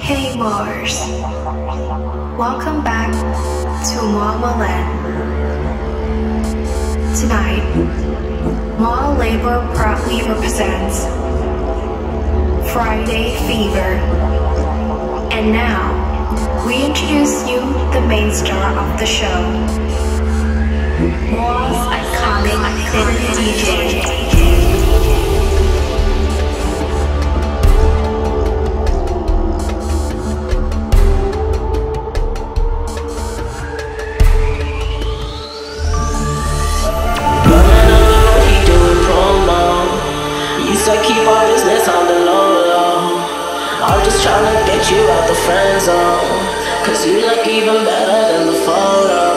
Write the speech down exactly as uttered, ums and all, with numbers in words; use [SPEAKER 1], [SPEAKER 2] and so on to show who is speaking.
[SPEAKER 1] Hey Mars, welcome back to Mama Land. Tonight, Mall Labor proudly represents Friday Fever. And now, we introduce you the main star of the show, Mall's iconic hidden D J.
[SPEAKER 2] So keep our business on the low, low. I'm just tryna get you out the friend zone, cause you look even better than the photo.